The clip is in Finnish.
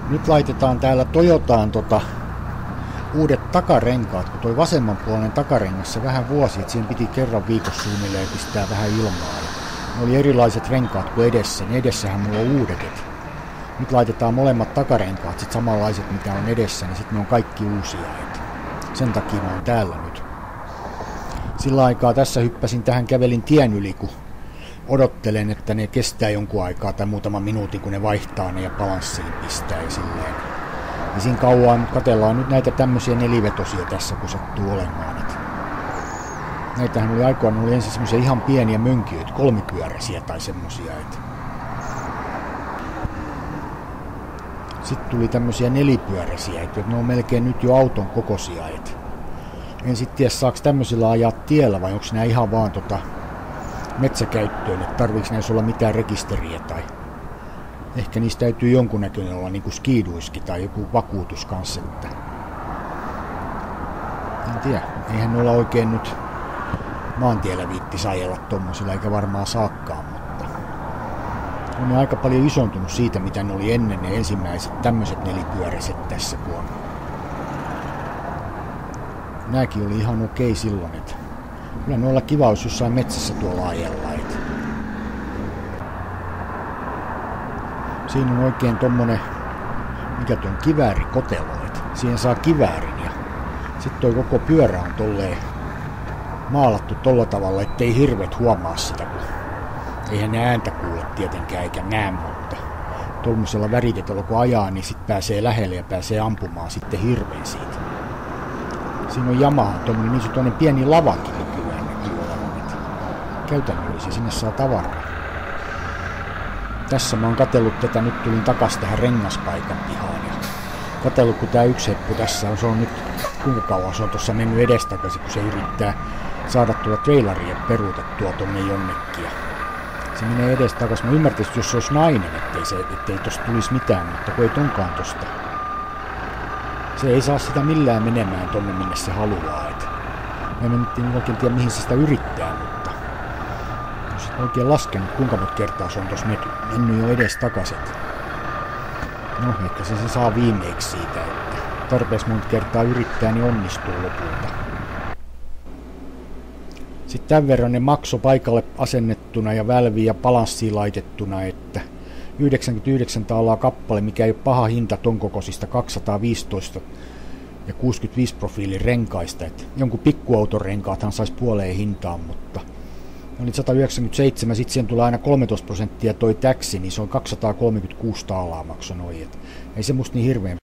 Nyt laitetaan täällä Toyotaan uudet takarenkaat, kun toi vasemmanpuolinen takarengassa vähän vuosi, että siihen piti kerran viikossa suunnilleen pistää vähän ilmaa. Ne oli erilaiset renkaat kuin edessä, niin edessähän mulla on uudet. Nyt laitetaan molemmat takarenkaat, sit samanlaiset mitä on edessä, niin sitten ne on kaikki uusia. Sen takia mä oon täällä nyt. Sillä aikaa tässä hyppäsin tähän, kävelin tien yli, kun odottelen, että ne kestää jonkun aikaa tai muutaman minuutin, kun ne vaihtaa ne ja balanssiin pistää ja silleen. Ja siinä kauan katsellaan nyt näitä tämmöisiä nelivetosia tässä, kun sattuu olemaan. Näitähän oli aikoina, oli ensin semmoisia ihan pieniä mönkijöitä, kolmipyöräisiä tai semmosia. Sitten tuli tämmöisiä nelipyöräisiä, että ne on melkein nyt jo auton kokoisia. En sitten tiedä, saako tämmöisillä ajaa tiellä vai onko nämä ihan vaan metsäkäyttöön, että tarviiko näissä olla mitään rekisteriä tai ehkä niistä täytyy jonkunnäköinen olla niin kuin skiiduiski tai joku vakuutus kanssa. En tiedä, eihän olla oikein nyt maantiellä viittis ajella tommosilla eikä varmaan saakkaan, mutta on ne aika paljon isontunut siitä, mitä ne oli ennen ne ensimmäiset tämmöiset nelipyöräiset tässä, kun on. Nääkin oli ihan okei silloin, että kyllä noilla kiva olisi jossain metsässä tuolla ajella. Siinä on oikein tommonen, mikä tuon kiväärikotelo, että siihen saa kiväärin ja sitten toi koko pyörä on tolleen maalattu tolla tavalla, ettei hirvet huomaa sitä, kun eihän ne ääntä kuule tietenkään eikä näe, mutta tuollaisella väritetyllä kun ajaa, niin sitten pääsee lähelle ja pääsee ampumaan sitten hirveen siitä. Siinä on Yamaha tommonen niin toinen pieni lavakin nykyään näkyy olevan, käytännöllisiä, sinne saa tavaraa. Tässä mä oon katsellut tätä, nyt tulin takas tähän rengaspaikan pihaan ja katsellut kun tää yksi heppu tässä on, se on nyt kuinka kauan se on tossa mennyt edestakaisin, kun se yrittää saada tuota traileria peruutettua tonne jonnekin. Se menee edestakaisin. Mä ymmärtäisin, että jos se olisi nainen, ettei tosta tulisi mitään, mutta kun ei tonkaan tosta. Se ei saa sitä millään menemään tonne, minne se haluaa. Mä en oikein tiedä, mihin se sitä yrittää, mutta jos oikein laskenut, kuinka monta kertaa se on tossa mennyt jo edestakaisin. No, ehkä se saa viimeiksi siitä, että tarpeeksi monta kertaa yrittää, niin onnistuu lopulta. Sitten tämän verran ne maksoi paikalle asennettuna ja välviin ja balanssiin laitettuna, että 99 taalaa kappale, mikä ei ole paha hinta ton kokoisista 215 ja 65 profiilin renkaista. Että jonkun pikkuauton renkaathan saisi puoleen hintaan, mutta ne oli 197, sitten siihen tulee aina 13% toi täksi, niin se on 236 taalaa maksoi noi. Ei se musta niin hirveän